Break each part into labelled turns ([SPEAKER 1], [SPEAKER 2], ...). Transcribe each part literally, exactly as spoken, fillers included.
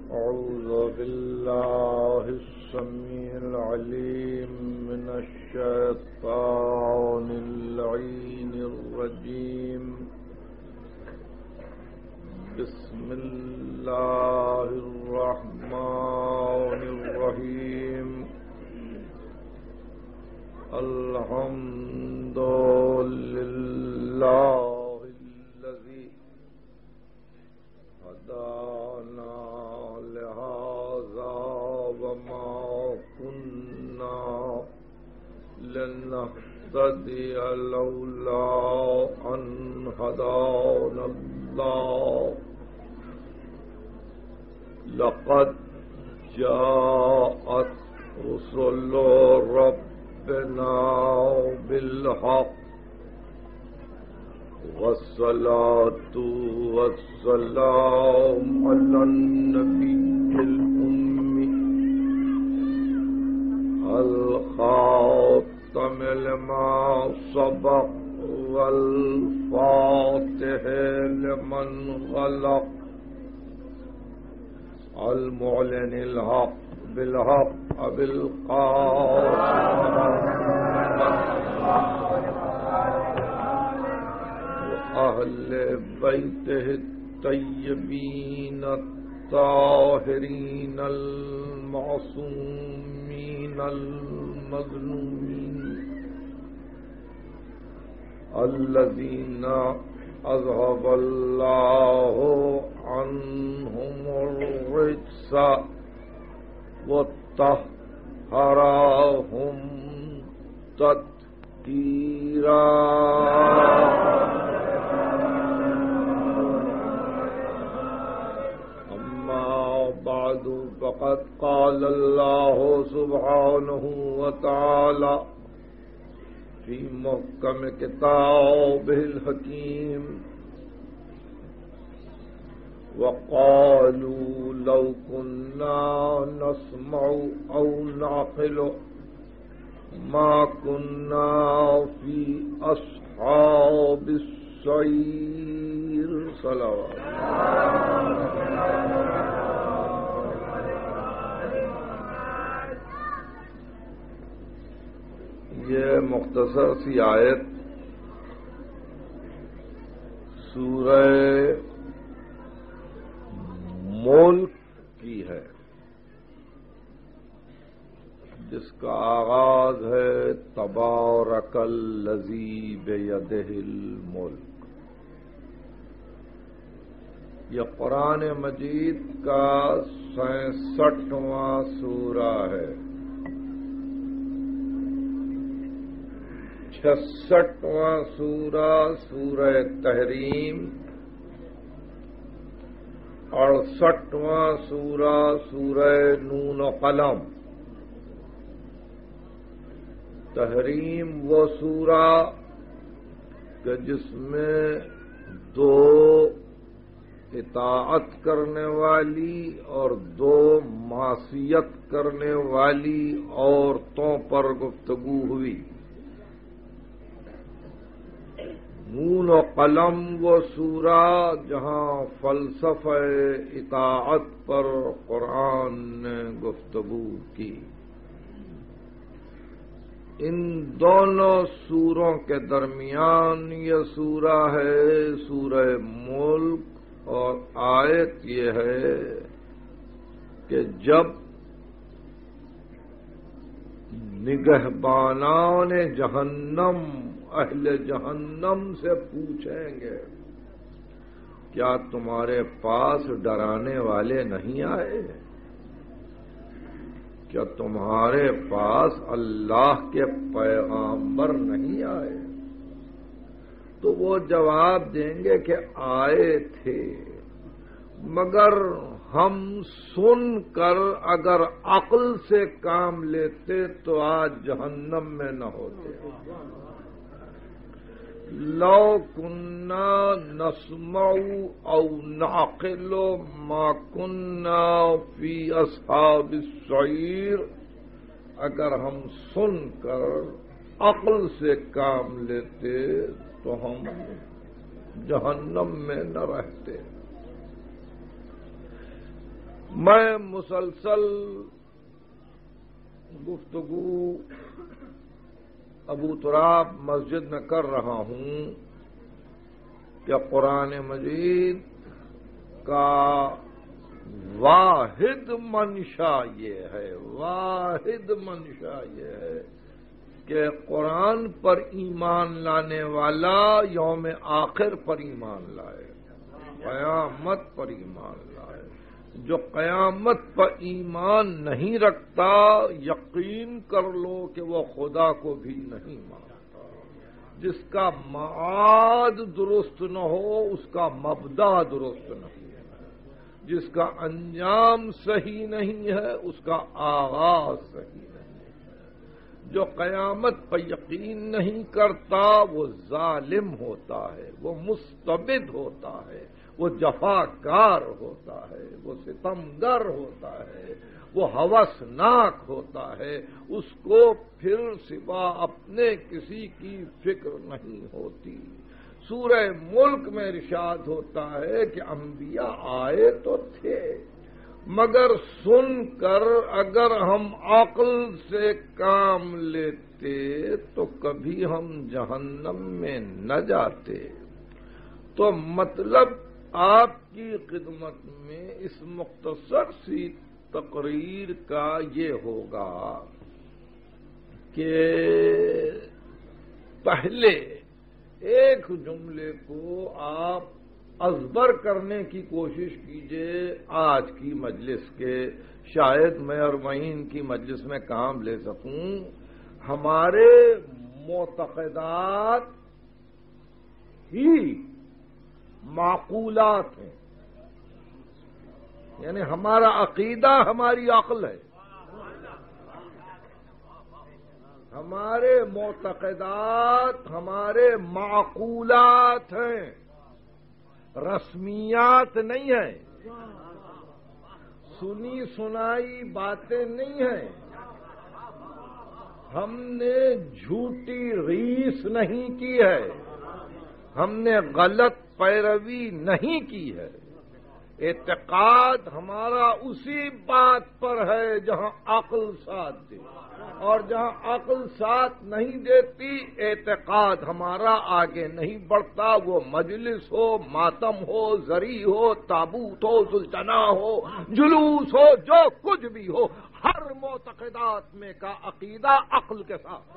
[SPEAKER 1] أعوذ بالله السميع العليم من الشيطان اللعين الرجيم. بسم الله الرحمن الرحيم. الحمد لله الذي هدانا لهذا وما كنا لنهتدي لولا أن هدانا الله. لقد جاءت رسل ربنا بالحق والصلاة والسلام على النبي الأمي الخاتم لما سبق والفاتح لمن غلق المعلن الحق بالحق بالقاسم أهل بيته الطيبين الطاهرين المعصومين المظلومين الذين أذهب الله عنهم الرجس وطهرهم تطهيرا. بعد فقد قال الله سبحانه وتعالى في محكم كتابه الحكيم: وقالوا لو كنا نسمع أو نعقل ما كنا في أصحاب السعير. صلوات. یہ مختصر سی آیت سورہ ملک کی ہے، جس کا آغاز ہے تبارک الذی بیدہ الملک. یہ قرآن مجید کا سینسٹھواں سورہ ہے. چھسٹھواں سورہ سورہ تحریم، اڑسٹھواں سورہ سورہ نون و قلم. تحریم وہ سورہ کہ جس میں دو اطاعت کرنے والی اور دو معصیت کرنے والی عورتوں پر گفتگو ہوئی. نون و قلم وہ سورہ جہاں فلسفہ اطاعت پر قرآن نے گفتگو کی. ان دونوں سوروں کے درمیان یہ سورہ ہے سورہ ملک، اور آیت یہ ہے کہ جب نگہبانان جہنم اہل جہنم سے پوچھیں گے کیا تمہارے پاس ڈرانے والے نہیں آئے؟ کیا تمہارے پاس اللہ کے پیغامبر نہیں آئے؟ تو وہ جواب دیں گے کہ آئے تھے، مگر ہم سن کر اگر عقل سے کام لیتے تو آج جہنم میں نہ ہوتے. لو كنا نسمع او نعقل ما كنا في اصحاب السعير. اگر ہم سن کر عقل سے کام لیتے تو ہم جہنم میں نہ رہتے. میں مسلسل گفتگو ابو تراب مسجد میں کر رہا ہوں کہ قرآن مجید کا واحد منشا یہ ہے واحد منشا یہ ہے کہ قرآن پر ایمان لانے والا یوم آخر پر ایمان لائے، قیامت پر ایمان لائے۔ جو قیامت پر ایمان نہیں رکھتا یقین کر لو کہ وہ خدا کو بھی نہیں مانتا۔ جس کا معاد درست نہ ہو اس کا مبدا درست نہیں ہے، جس کا انجام صحیح نہیں ہے اس کا آغاز صحیح نہیں ہے۔ جو قیامت پر یقین نہیں کرتا وہ ظالم ہوتا ہے، وہ مستبد ہوتا ہے، وہ جفاکار ہوتا ہے، وہ ستمگر ہوتا ہے، وہ ہوسناک ہوتا ہے، اس کو پھر سوا اپنے کسی کی فکر نہیں ہوتی۔ سورہ ملک میں ارشاد ہوتا ہے کہ انبیاء آئے تو تھے مگر سن کر اگر ہم عقل سے کام لیتے تو کبھی ہم جہنم میں نہ جاتے۔ تو مطلب آپ کی خدمت میں اس مختصر سی تقریر کا یہ ہوگا کہ پہلے ایک جملے کو آپ ازبر کرنے کی کوشش کیجئے آج کی مجلس کے، شاید میں اور معین کی مجلس میں کام لے سکوں۔ ہمارے معتقدات ہی معقولات ہیں، یعنی ہمارا عقیدہ ہماری عقل ہے، ہمارے معتقدات ہمارے معقولات ہیں، رسمیات نہیں ہیں، سنی سنائی باتیں نہیں ہیں، ہم نے جھوٹی ریس نہیں کی ہے، ہم نے غلط پیروی نہیں کی ہے۔ اعتقاد ہمارا اسی بات پر ہے جہاں عقل ساتھ دے، اور جہاں عقل ساتھ نہیں دیتی اعتقاد ہمارا آگے نہیں بڑھتا۔ وہ مجلس ہو، ماتم ہو، زری ہو، تابوت ہو، سلطنہ ہو، جلوس ہو، جو کچھ بھی ہو، ہر معتقدات میں کا عقیدہ عقل کے ساتھ۔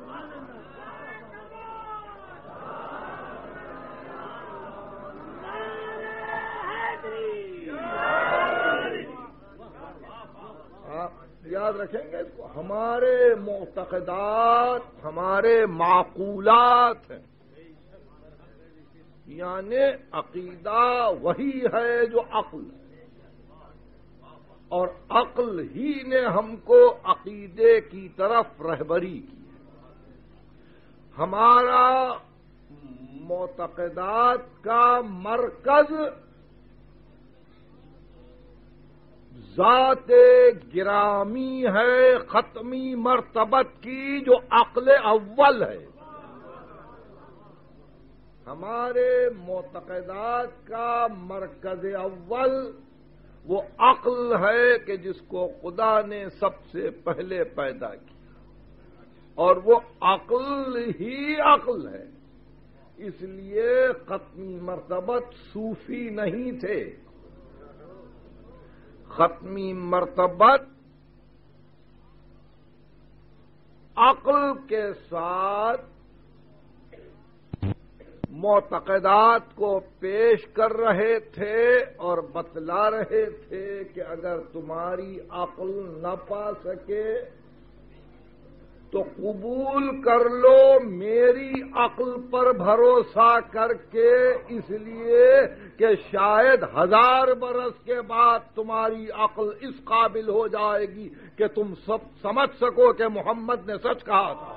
[SPEAKER 1] یاد رکھیں گے اس کو، ہمارے معتقدات ہمارے معقولات ہیں، یعنی عقیدہ وہی ہے جو عقل ہے، اور عقل ہی نے ہم کو عقیدے کی طرف رہبری کی ہے۔ ہمارا معتقدات کا مرکز ذات گرامی ہے، ختمی مرتبت کی جو عقل اول ہے۔ ہمارے معتقدات کا مرکز اول وہ عقل ہے کہ جس کو خدا نے سب سے پہلے پیدا کیا، اور وہ عقل ہی عقل ہے۔ اس لیے ختمی مرتبت صوفی نہیں تھے، ختمی مرتبت عقل کے ساتھ معتقدات کو پیش کر رہے تھے اور بتلا رہے تھے کہ اگر تمہاری عقل نہ پا سکے تو قبول کر لو میری عقل پر بھروسہ کر کے، اس لیے کہ شاید ہزار برس کے بعد تمہاری عقل اس قابل ہو جائے گی کہ تم سب سمجھ سکو کہ محمد نے سچ کہا تھا۔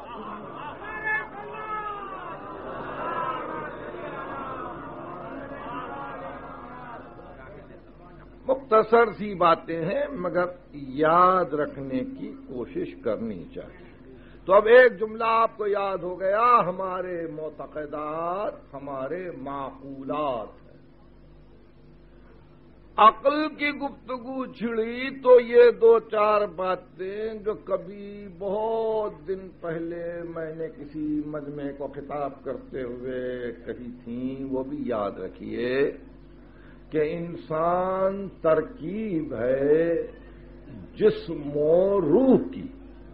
[SPEAKER 1] مختصر سی باتیں ہیں مگر یاد رکھنے کی کوشش کرنی چاہیے۔ تو اب ایک جملہ آپ کو یاد ہو گیا، ہمارے معتقدات ہمارے معقولات ہیں۔ عقل کی گفتگو چھڑی تو یہ دو چار باتیں جو کبھی بہت دن پہلے میں نے کسی مجمع کو خطاب کرتے ہوئے کہی تھیں وہ بھی یاد رکھیے کہ انسان ترکیب ہے جسم و روح کی.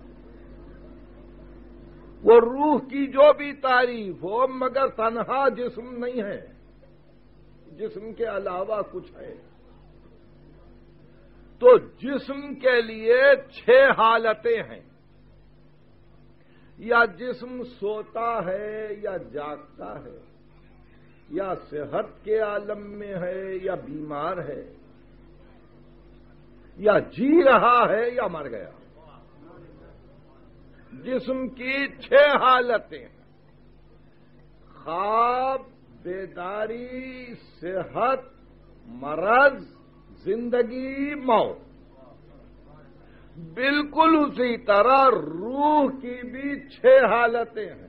[SPEAKER 1] وہ روح کی جو بھی تعریف ہو مگر تنہا جسم نہیں ہے، جسم کے علاوہ کچھ ہے. تو جسم کے لیے چھ حالتیں ہیں، یا جسم سوتا ہے یا جاگتا ہے، یا صحت کے عالم میں ہے یا بیمار ہے، یا جی رہا ہے یا مر گیا. جسم کی چھ حالتیں ہیں: خواب، بیداری، صحت، مرض، زندگی، موت. بالکل اسی طرح روح کی بھی چھ حالتیں ہیں.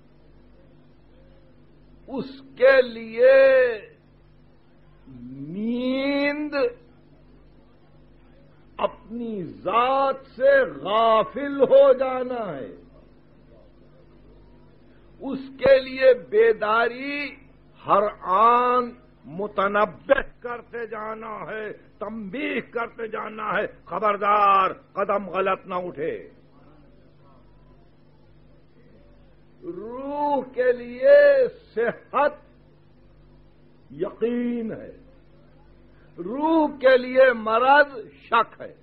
[SPEAKER 1] اس کے لیے نیند اپنی ذات سے غافل ہو جانا ہے، اس کے لیے بیداری ہر آن متنبہ کرتے جانا ہے، تنبیہ کرتے جانا ہے، خبردار قدم غلط نہ اٹھے. روح کے لیے صحت یقین ہے، روح کے لیے مرض شک ہے،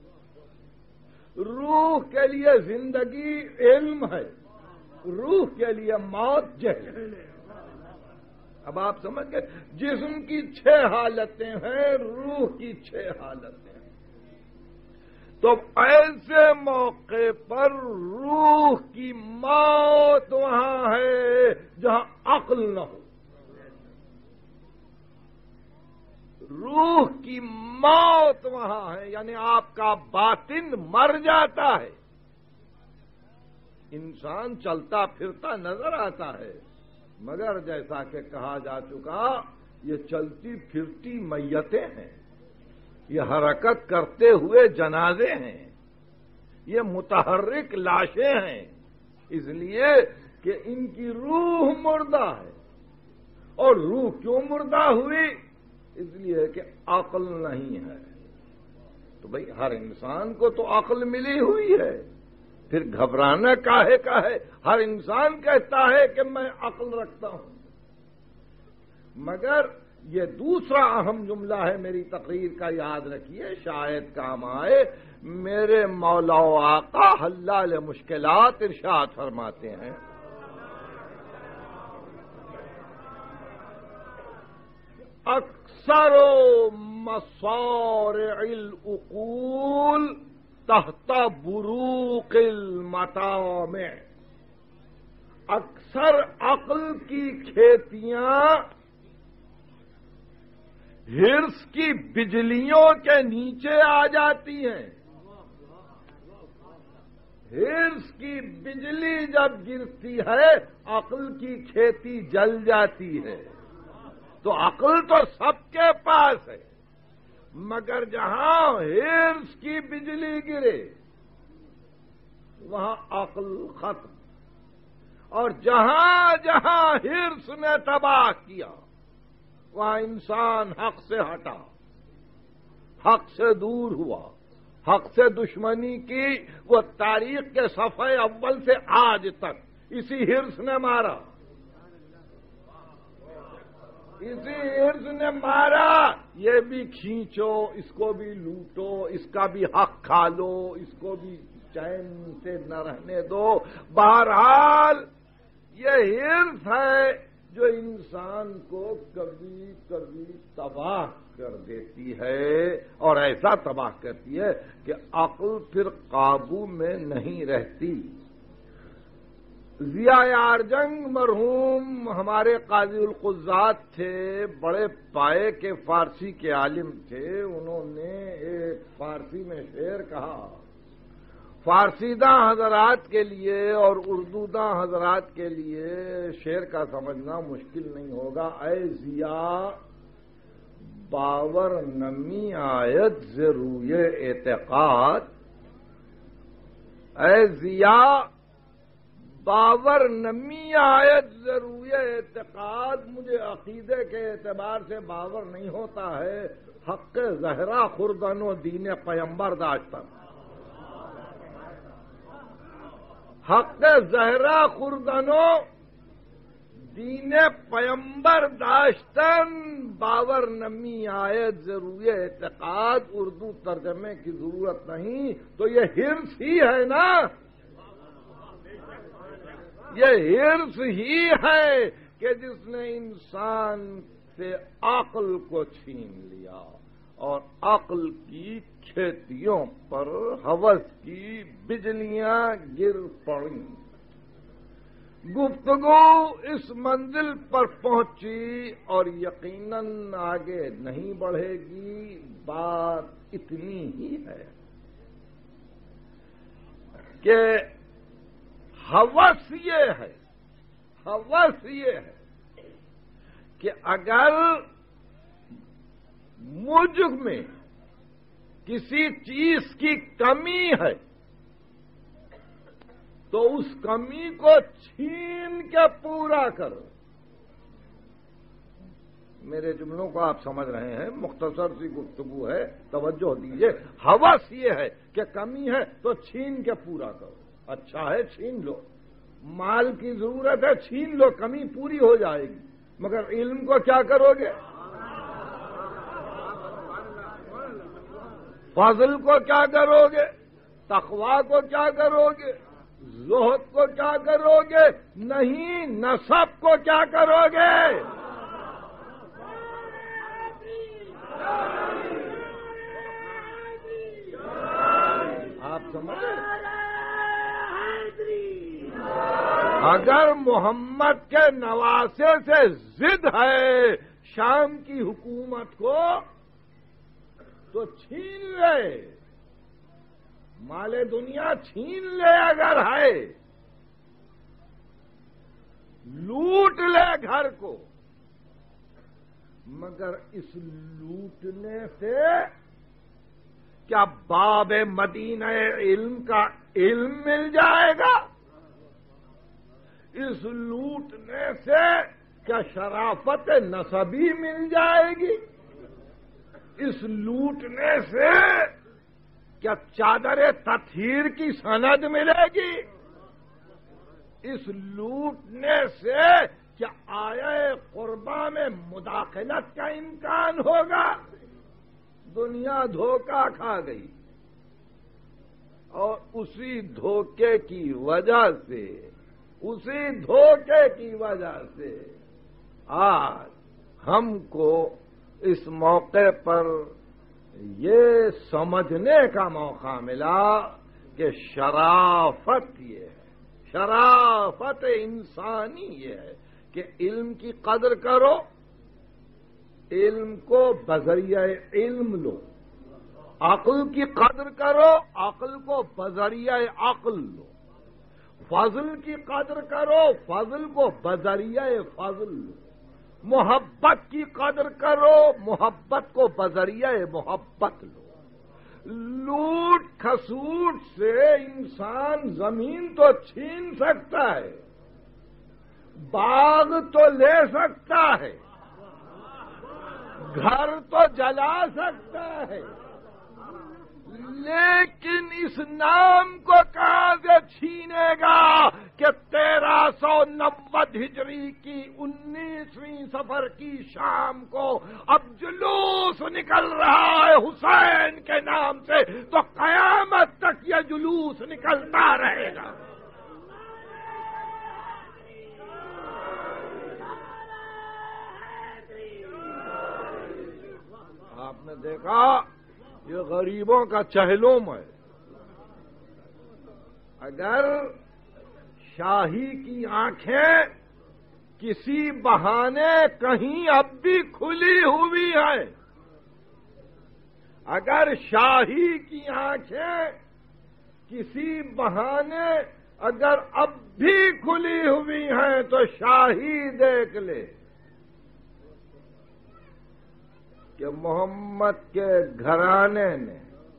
[SPEAKER 1] روح کے لیے زندگی علم ہے، روح کے لیے موت جہل ہے. اب آپ سمجھ گئے، جسم کی چھ حالتیں ہیں، روح کی چھ حالتیں ہیں. تو ایسے موقع پر روح کی موت وہاں ہے جہاں عقل نہ ہو. روح کی موت وہاں ہے، یعنی آپ کا باطن مر جاتا ہے. انسان چلتا پھرتا نظر آتا ہے، مگر جیسا کہ کہا جا چکا یہ چلتی پھرتی میتیں ہیں، یہ حرکت کرتے ہوئے جنازے ہیں، یہ متحرک لاشیں ہیں، اس لیے کہ ان کی روح مردہ ہے. اور روح کیوں مردہ ہوئی؟ اس لیے کہ عقل نہیں ہے. تو بھئی ہر انسان کو تو عقل ملی ہوئی ہے، پھر گھبرانا کاہے کا ہے؟ ہر انسان کہتا ہے کہ میں عقل رکھتا ہوں. مگر یہ دوسرا اہم جملہ ہے میری تقریر کا، یاد رکھیے، شاید کام آئے. میرے مولا و آقا حلال مشکلات ارشاد فرماتے ہیں، اکثر مصارع العقول تحت بروق المطامع. اکثر عقل کی کھیتیاں ہرس کی بجلیوں کے نیچے آ جاتی ہیں. ہرس کی بجلی جب گرتی ہے عقل کی کھیتی جل جاتی ہے. تو عقل تو سب کے پاس ہے، مگر جہاں ہرس کی بجلی گرے وہاں عقل ختم. اور جہاں جہاں ہرس نے تباہ کیا وہاں انسان حق سے ہٹا، حق سے دور ہوا، حق سے دشمنی کی. وہ تاریخ کے صفحے اول سے آج تک اسی ہرس نے مارا، اسی ہرس نے مارا. یہ بھی کھینچو، اس کو بھی لوٹو، اس کا بھی حق کھا لو، اس کو بھی چین سے نہ رہنے دو. بہرحال یہ ہرس ہے جو انسان کو کبھی کبھی تباہ کر دیتی ہے، اور ایسا تباہ کرتی ہے کہ عقل پھر قابو میں نہیں رہتی. ضیاء ارجنگ مرحوم ہمارے قاضی القضات تھے، بڑے پائے کے فارسی کے عالم تھے. انہوں نے ایک فارسی میں شعر کہا، فارسی داں حضرات کے لیے اور اردو داں حضرات کے لیے شعر کا سمجھنا مشکل نہیں ہوگا. اے ضیاء باور نمی آیت ضروری اعتقاد، اے ضیا باور نمی آیت ضروری اعتقاد، مجھے عقیدے کے اعتبار سے باور نہیں ہوتا ہے حق زہرا خوردن و دین پیمبر داشتن، حق زہرا خوردن و دین پیمبر داشتن، باور نمی آیت ضروری اعتقاد، اردو ترجمے کی ضرورت نہیں، تو یہ حرص ہی ہے نا، یہ حرص ہی ہے کہ جس نے انسان سے عقل کو چھین لیا اور عقل کی کھیتیوں پر ہوس کی بجلیاں گر پڑیں۔ گفتگو اس منزل پر پہنچی اور یقیناً آگے نہیں بڑھے گی، بات اتنی ہی ہے کہ ہوس یہ ہے ہوس یہ ہے کہ اگر مجھ میں کسی چیز کی کمی ہے تو اس کمی کو چھین کے پورا کرو۔ میرے جملوں کو آپ سمجھ رہے ہیں، مختصر سی گفتگو ہے، توجہ دیجیے۔ ہوس یہ ہے کہ کمی ہے تو چھین کے پورا کرو، اچھا ہے چھین لو، مال کی ضرورت ہے چھین لو، کمی پوری ہو جائے گی، مگر علم کو کیا کرو گے؟ فضل کو کیا کرو گے؟ تقوی کو کیا کرو گے؟ زہد کو کیا کرو گے؟ نہیں، نسب کو کیا کرو گے؟ آپ سمجھے؟ اگر محمد کے نواسے سے ضد ہے شام کی حکومت کو تو چھین لے، مال دنیا چھین لے، اگر ہے لوٹ لے گھر کو، مگر اس لوٹنے سے کیا باب مدینہ علم کا علم مل جائے گا؟ اس لوٹنے سے کیا شرافت نسبی مل جائے گی؟ اس لوٹنے سے کیا چادر تطہیر کی سند ملے گی؟ اس لوٹنے سے کیا آیہ قربا میں مداخلت کا امکان ہوگا؟ دنیا دھوکہ کھا گئی، اور اسی دھوکے کی وجہ سے اسی دھوکے کی وجہ سے آج ہم کو اس موقع پر یہ سمجھنے کا موقع ملا کہ شرافت یہ ہے، شرافت انسانی یہ ہے کہ علم کی قدر کرو، علم کو بذریعہ علم لو، عقل کی قدر کرو، عقل کو بذریعہ عقل لو، فضل کی قدر کرو، فضل کو بذریعہ فضل لو، محبت کی قدر کرو، محبت کو بذریعہ محبت لو۔ لوٹ کھسوٹ سے انسان زمین تو چھین سکتا ہے، باغ تو لے سکتا ہے، گھر تو جلا سکتا ہے، لیکن اس نام کو کہاں سے چھینے گا کہ تیرہ سو نوے ہجری کی انیسویں سفر کی شام کو اب جلوس نکل رہا ہے حسین کے نام سے، تو قیامت تک یہ جلوس نکلتا رہے گا۔ آپ نے دیکھا یہ غریبوں کا چہلوم ہے، اگر شاہی کی آنکھیں کسی بہانے کہیں اب بھی کھلی ہوئی ہیں، اگر شاہی کی آنکھیں کسی بہانے اگر اب بھی کھلی ہوئی ہیں تو شاہی دیکھ لے کہ محمد کے گھرانے نے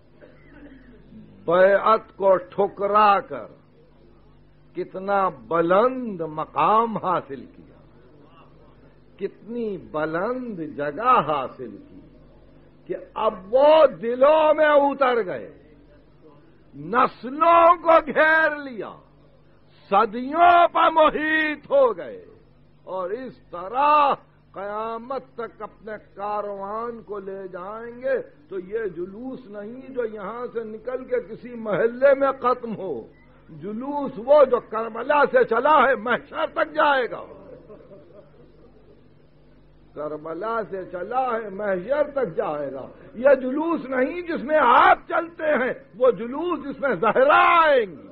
[SPEAKER 1] بیعت کو ٹھکرا کر کتنا بلند مقام حاصل کیا، کتنی بلند جگہ حاصل کی کہ اب وہ دلوں میں اتر گئے، نسلوں کو گھیر لیا، صدیوں پر محیط ہو گئے، اور اس طرح قیامت تک اپنے کاروان کو لے جائیں گے۔ تو یہ جلوس نہیں جو یہاں سے نکل کے کسی محلے میں ختم ہو، جلوس وہ جو کربلا سے چلا ہے محشر تک جائے گا، کربلا سے چلا ہے محشر تک جائے گا۔ یہ جلوس نہیں جس میں آپ چلتے ہیں، وہ جلوس جس میں زہرا آئیں گی۔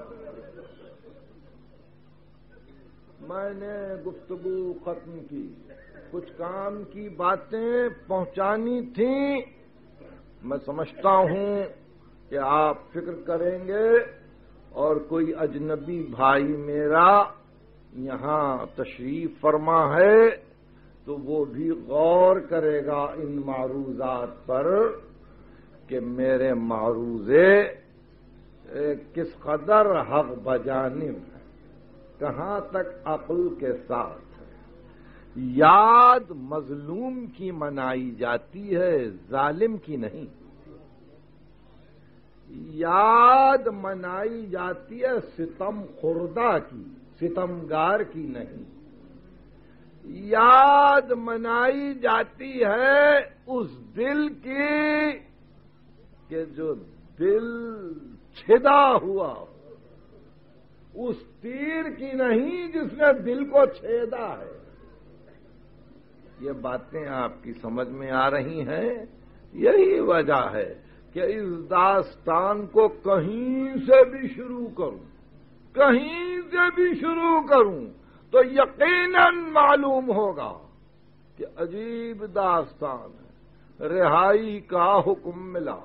[SPEAKER 1] میں نے گفتگو ختم کی، کچھ کام کی باتیں پہنچانی تھیں، میں سمجھتا ہوں کہ آپ فکر کریں گے، اور کوئی اجنبی بھائی میرا یہاں تشریف فرما ہے تو وہ بھی غور کرے گا ان معروضات پر کہ میرے معروضے کس قدر حق بجانب، کہاں تک عقل کے ساتھ۔ یاد مظلوم کی منائی جاتی ہے، ظالم کی نہیں۔ یاد منائی جاتی ہے ستم خوردہ کی، ستمگار کی نہیں۔ یاد منائی جاتی ہے اس دل کی کہ جو دل چھدا ہوا، اس تیر کی نہیں جس نے دل کو چھیدا ہے۔ یہ باتیں آپ کی سمجھ میں آ رہی ہیں؟ یہی وجہ ہے کہ اس داستان کو کہیں سے بھی شروع کروں، کہیں سے بھی شروع کروں تو یقیناً معلوم ہوگا کہ عجیب داستان ہے۔ رہائی کا حکم ملا،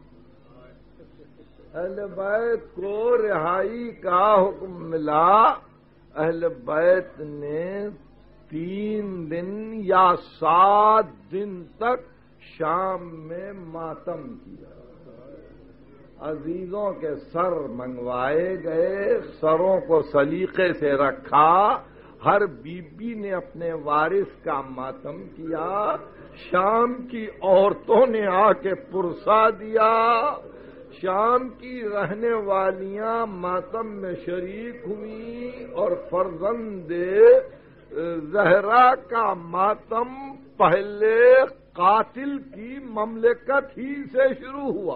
[SPEAKER 1] اہل بیت کو رہائی کا حکم ملا۔ اہل بیت نے تین دن یا سات دن تک شام میں ماتم کیا، عزیزوں کے سر منگوائے گئے، سروں کو سلیقے سے رکھا، ہر بی بی نے اپنے وارث کا ماتم کیا، شام کی عورتوں نے آ کے پرسا دیا، شام کی رہنے والیاں ماتم میں شریک ہوئی، اور فرزند زہرا کا ماتم پہلے قاتل کی مملکت ہی سے شروع ہوا۔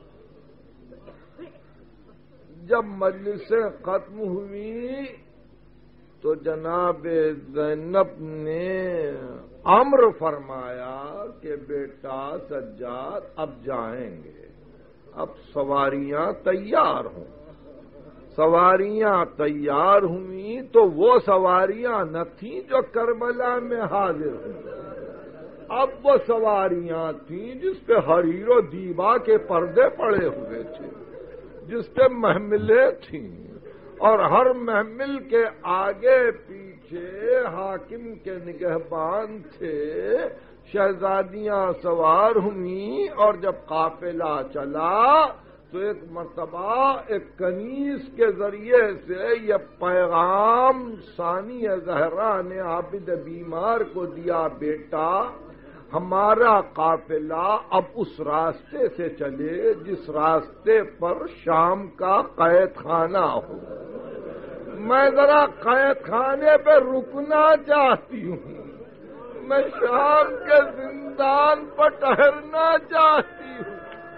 [SPEAKER 1] جب مجلسیں ختم ہوئی تو جناب زینب نے امر فرمایا کہ بیٹا سجاد اب جائیں گے، اب سواریاں تیار ہوں۔ سواریاں تیار ہوئیں تو وہ سواریاں نہ تھیں جو کربلا میں حاضر ہوئیں، اب وہ سواریاں تھیں جس پہ حریر و دیبا کے پردے پڑے ہوئے تھے، جس پہ محملیں تھیں، اور ہر محمل کے آگے پیچھے حاکم کے نگہبان تھے۔ شہزادیاں سوار ہوئیں، اور جب قافلہ چلا تو ایک مرتبہ ایک کنیز کے ذریعے سے یہ پیغام ثانی زہرا نے عابد بیمار کو دیا، بیٹا ہمارا قافلہ اب اس راستے سے چلے جس راستے پر شام کا قید خانہ ہو۔ میں ذرا قید خانے پہ رکنا چاہتی ہوں، میں شام کے زندان پر ٹہرنا چاہتی ہوں۔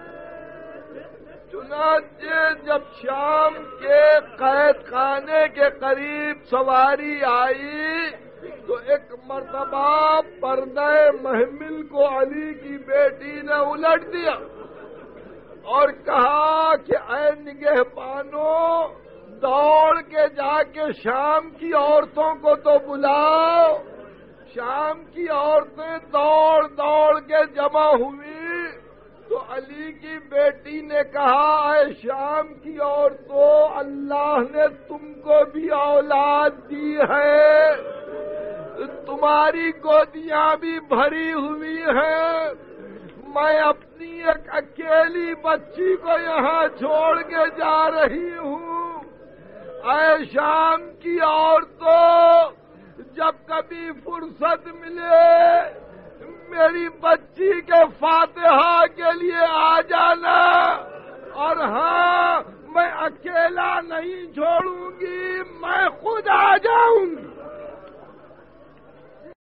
[SPEAKER 1] چنانچہ جب شام کے قید خانے کے قریب سواری آئی تو ایک مرتبہ پردہ محمل کو علی کی بیٹی نے الٹ دیا اور کہا کہ اے نگہبانوں، دوڑ کے جا کے شام کی عورتوں کو تو بلاؤ۔ شام کی عورتیں دوڑ دوڑ کے جمع ہوئی تو علی کی بیٹی نے کہا، اے شام کی عورتوں، اللہ نے تم کو بھی اولاد دی ہے، تمہاری گودیاں بھی بھری ہوئی ہیں، میں اپنی ایک اکیلی بچی کو یہاں چھوڑ کے جا رہی ہوں۔ اے شام کی عورتوں، جب کبھی فرصت ملے میری بچی کے فاتحہ کے لیے آ جانا، اور ہاں میں اکیلا نہیں چھوڑوں گی، میں خود آ جاؤں گی۔